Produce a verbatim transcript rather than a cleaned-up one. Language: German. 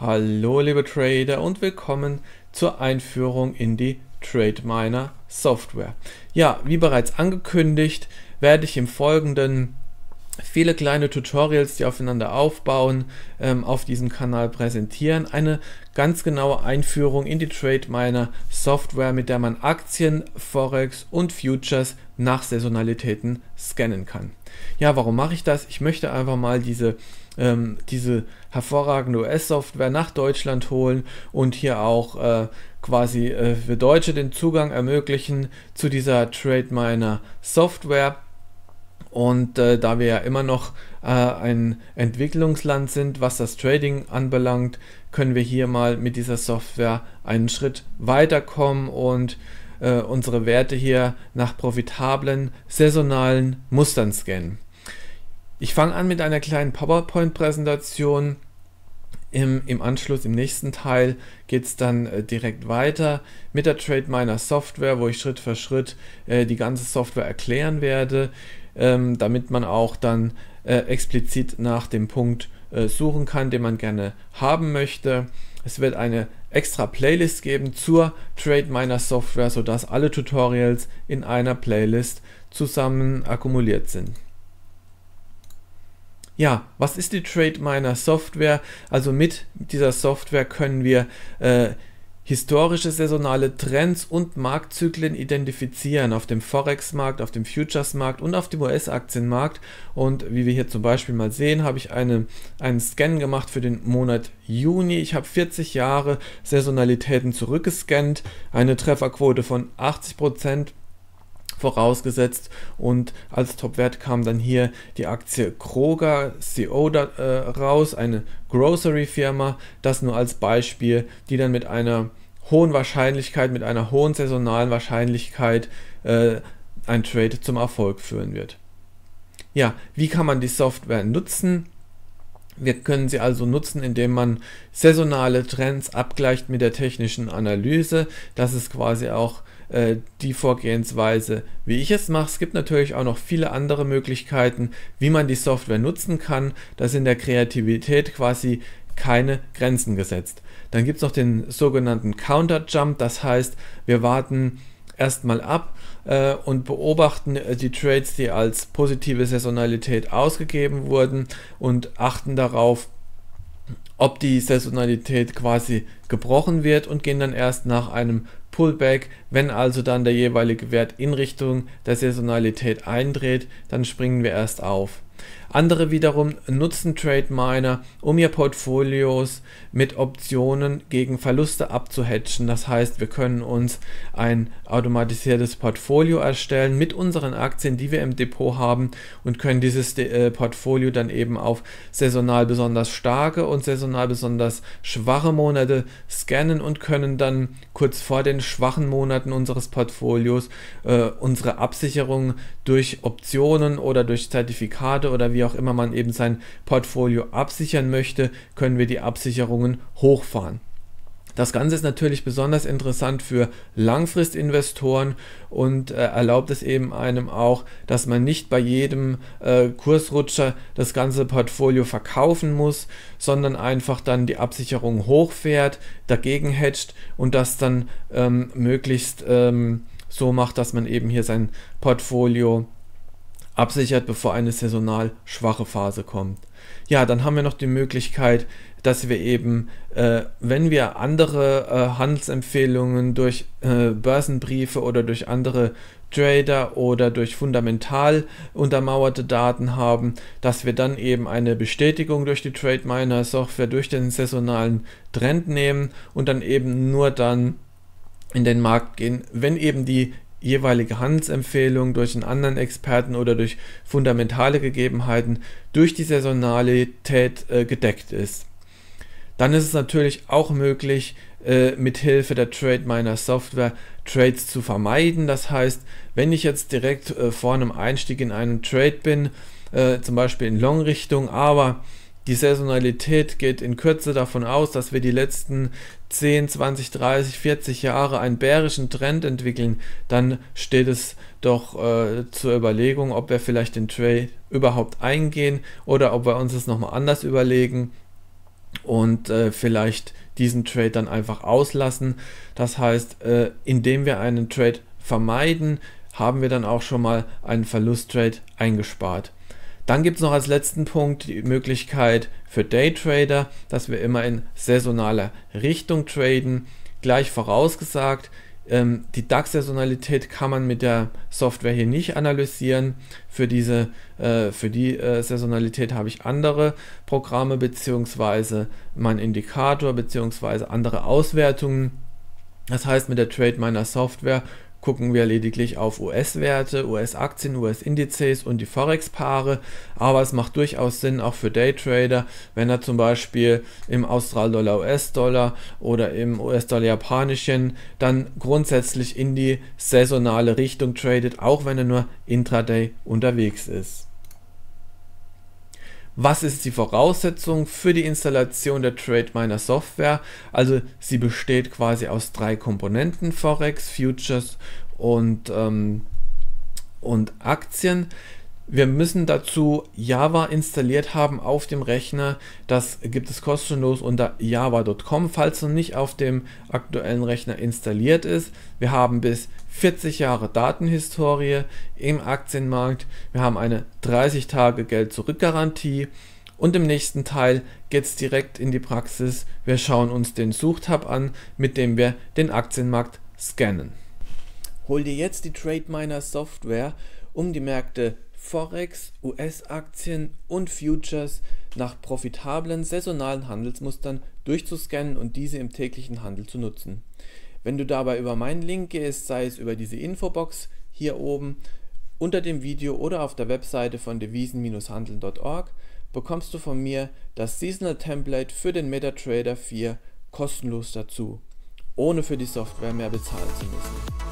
Hallo liebe Trader und willkommen zur Einführung in die TradeMiner Software. Ja, wie bereits angekündigt, werde ich im Folgenden viele kleine Tutorials, die aufeinander aufbauen, ähm, auf diesem Kanal präsentieren. Eine ganz genaue Einführung in die TradeMiner Software, mit der man Aktien, Forex und Futures nach Saisonalitäten scannen kann. Ja, warum mache ich das? Ich möchte einfach mal diese ähm, diese hervorragende U S-Software nach Deutschland holen und hier auch äh, quasi äh, für Deutsche den Zugang ermöglichen zu dieser TradeMiner Software. Und äh, da wir ja immer noch äh, ein Entwicklungsland sind, was das Trading anbelangt, können wir hier mal mit dieser Software einen Schritt weiterkommen und äh, unsere Werte hier nach profitablen, saisonalen Mustern scannen. Ich fange an mit einer kleinen PowerPoint-Präsentation. Im, Im Anschluss, im nächsten Teil, geht es dann äh, direkt weiter mit der TradeMiner Software, wo ich Schritt für Schritt äh, die ganze Software erklären werde, ähm, damit man auch dann äh, explizit nach dem Punkt äh, suchen kann, den man gerne haben möchte. Es wird eine extra Playlist geben zur TradeMiner Software, sodass alle Tutorials in einer Playlist zusammen akkumuliert sind. Ja, was ist die TradeMiner Software? Also mit dieser Software können wir äh, historische saisonale Trends und Marktzyklen identifizieren auf dem Forex-Markt, auf dem Futures-Markt und auf dem U S-Aktienmarkt. Und wie wir hier zum Beispiel mal sehen, habe ich eine, einen Scan gemacht für den Monat Juni. Ich habe vierzig Jahre Saisonalitäten zurückgescannt, eine Trefferquote von achtzig Prozent vorausgesetzt, und als Topwert kam dann hier die Aktie Kroger C O da, äh, raus, eine Grocery-Firma, das nur als Beispiel, die dann mit einer hohen Wahrscheinlichkeit, mit einer hohen saisonalen Wahrscheinlichkeit äh, ein Trade zum Erfolg führen wird. Ja, wie kann man die Software nutzen? Wir können sie also nutzen, indem man saisonale Trends abgleicht mit der technischen Analyse. Das ist quasi auch äh, die Vorgehensweise, wie ich es mache. Es gibt natürlich auch noch viele andere Möglichkeiten, wie man die Software nutzen kann. Da sind der Kreativität quasi keine Grenzen gesetzt. Dann gibt es noch den sogenannten Counter Jump, das heißt, wir warten erstmal ab äh, und beobachten äh, die Trades, die als positive Saisonalität ausgegeben wurden, und achten darauf, ob die Saisonalität quasi gebrochen wird, und gehen dann erst nach einem Pullback, wenn also dann der jeweilige Wert in Richtung der Saisonalität eindreht, dann springen wir erst auf. Andere wiederum nutzen TradeMiner, um ihr Portfolios mit Optionen gegen Verluste abzuhatchen. Das heißt, wir können uns ein automatisiertes Portfolio erstellen mit unseren Aktien, die wir im Depot haben, und können dieses äh, Portfolio dann eben auf saisonal besonders starke und saisonal besonders schwache Monate scannen und können dann kurz vor den schwachen Monaten unseres Portfolios äh, unsere Absicherung durch Optionen oder durch Zertifikate oder wie auch immer man eben sein Portfolio absichern möchte, können wir die Absicherungen hochfahren. Das Ganze ist natürlich besonders interessant für Langfristinvestoren und äh, erlaubt es eben einem auch, dass man nicht bei jedem äh, Kursrutscher das ganze Portfolio verkaufen muss, sondern einfach dann die Absicherung hochfährt, dagegen hedgt und das dann ähm, möglichst ähm, so macht, dass man eben hier sein Portfolio absichert, bevor eine saisonal schwache Phase kommt. Ja, dann haben wir noch die Möglichkeit, dass wir eben, äh, wenn wir andere äh, Handelsempfehlungen durch äh, Börsenbriefe oder durch andere Trader oder durch fundamental untermauerte Daten haben, dass wir dann eben eine Bestätigung durch die TradeMiner Software, durch den saisonalen Trend nehmen und dann eben nur dann in den Markt gehen, wenn eben die jeweilige Handelsempfehlung durch einen anderen Experten oder durch fundamentale Gegebenheiten durch die Saisonalität äh, gedeckt ist. Dann ist es natürlich auch möglich, äh, mit Hilfe der TradeMiner Software Trades zu vermeiden. Das heißt, wenn ich jetzt direkt äh, vor einem Einstieg in einen Trade bin, äh, zum Beispiel in Long-Richtung, aber die Saisonalität geht in Kürze davon aus, dass wir die letzten zehn, zwanzig, dreißig, vierzig Jahre einen bärischen Trend entwickeln, dann steht es doch äh, zur Überlegung, ob wir vielleicht den Trade überhaupt eingehen oder ob wir uns das nochmal anders überlegen. und äh, vielleicht diesen Trade dann einfach auslassen. Das heißt, äh, indem wir einen Trade vermeiden, haben wir dann auch schon mal einen Verlusttrade eingespart. Dann gibt es noch als letzten Punkt die Möglichkeit für Daytrader, dass wir immer in saisonaler Richtung traden. Gleich vorausgesagt, ähm, die DAX-Saisonalität kann man mit der Software hier nicht analysieren. Für, diese, äh, für die äh, Saisonalität habe ich andere Programme bzw. meinen Indikator bzw. andere Auswertungen. Das heißt, mit der Trade meiner Software gucken wir lediglich auf U S-Werte, U S-Aktien, U S-Indizes und die Forex-Paare, aber es macht durchaus Sinn auch für Daytrader, wenn er zum Beispiel im Austral-Dollar, U S-Dollar oder im U S-Dollar-Japanischen dann grundsätzlich in die saisonale Richtung tradet, auch wenn er nur intraday unterwegs ist. Was ist die Voraussetzung für die Installation der TradeMiner Software? Also sie besteht quasi aus drei Komponenten: Forex, Futures und, ähm, und Aktien. Wir müssen dazu Java installiert haben auf dem Rechner. Das gibt es kostenlos unter java punkt com, falls noch nicht auf dem aktuellen Rechner installiert ist. Wir haben bis vierzig Jahre Datenhistorie im Aktienmarkt. Wir haben eine dreißig Tage Geld-Zurück-Garantie. Und im nächsten Teil geht es direkt in die Praxis. Wir schauen uns den Suchtab an, mit dem wir den Aktienmarkt scannen. Hol dir jetzt die TradeMiner Software, um die Märkte Forex, U S-Aktien und Futures nach profitablen saisonalen Handelsmustern durchzuscannen und diese im täglichen Handel zu nutzen. Wenn du dabei über meinen Link gehst, sei es über diese Infobox hier oben unter dem Video oder auf der Webseite von devisen Bindestrich handeln Punkt org, bekommst du von mir das Seasonal Template für den MetaTrader vier kostenlos dazu, ohne für die Software mehr bezahlen zu müssen.